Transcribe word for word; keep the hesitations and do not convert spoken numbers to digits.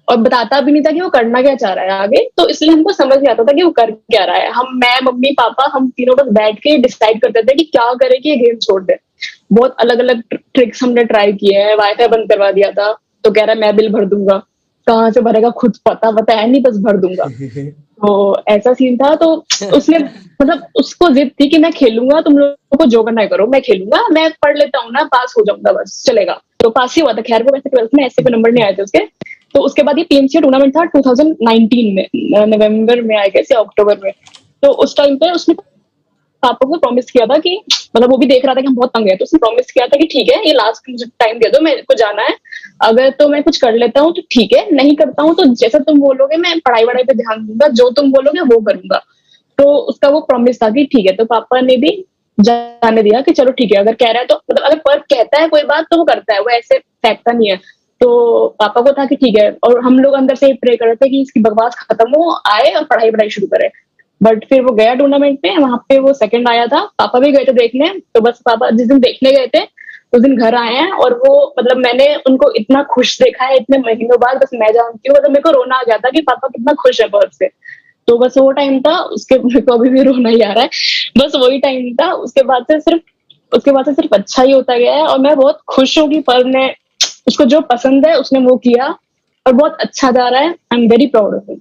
और बताता भी नहीं था कि वो करना क्या चाह रहा है आगे, तो इसलिए हमको समझ नहीं आता था कि वो कर क्या रहा है। हम मैं मम्मी पापा हम तीनों बस बैठ के डिसाइड करते थे कि क्या करें कि ये गेम छोड़ दे। बहुत अलग अलग ट्रिक्स हमने ट्राई किए हैं, वाईफाई बंद करवा दिया था तो कह रहा है मैं बिल भर दूंगा, कहाँ से भरेगा खुद पता पता है नहीं, बस भर दूंगा। तो ऐसा सीन था। तो उसने मतलब उसको जिद थी कि मैं खेलूंगा, तुम लोगों को जो करना है करो, मैं खेलूंगा, मैं पढ़ लेता हूँ ना, पास हो जाऊंगा बस चलेगा। तो पास ही हुआ था खैर वो, वैसे ट्वेल्थ में ऐसे कोई नंबर नहीं आए थे उसके। तो उसके बाद ये पीएमसी टूर्नामेंट था टू थाउजेंड नाइनटीन में, नवंबर में आया या अक्टूबर में। तो उस टाइम पे उसने पापा को प्रॉमिस किया था कि मतलब वो भी देख रहा था कि हम बहुत तंग है, तो उसने प्रॉमिस किया था कि ठीक है ये लास्ट मुझे टाइम दे दो, मेरे को जाना है, अगर तो मैं कुछ कर लेता हूँ तो ठीक है, नहीं करता हूँ तो जैसा तुम बोलोगे मैं पढ़ाई वढ़ाई पे ध्यान दूंगा, जो तुम बोलोगे वो करूंगा। तो उसका वो प्रॉमिस था कि ठीक है। तो पापा ने भी जाने दिया कि चलो ठीक है, अगर कह रहा है तो मतलब अगर पर कहता है कोई बात तो वो करता है, वो ऐसे फेंकता नहीं है। तो पापा को था कि ठीक है, और हम लोग अंदर से प्रे कर रहे थे कि इसकी बकवास खत्म हो, आए और पढ़ाई वढ़ाई शुरू करे। बट फिर वो गया टूर्नामेंट में, वहां पे वो सेकंड आया था, पापा भी गए थे देखने। तो बस पापा जिस दिन देखने गए थे उस दिन घर आए हैं, और वो मतलब मैंने उनको इतना खुश देखा है इतने महीनों बाद, बस मैं जानती हूँ, मतलब मेरे को रोना आ गया था कि पापा कितना खुश है बहुत से। तो बस वो टाइम था, उसके मेरे को अभी भी रोना ही आ रहा है, बस वही टाइम था। उसके बाद से सिर्फ उसके बाद से सिर्फ अच्छा ही होता गया है, और मैं बहुत खुश हूँ कि पर ने उसको जो पसंद है उसने वो किया, और बहुत अच्छा जा रहा है। I am very proud of him.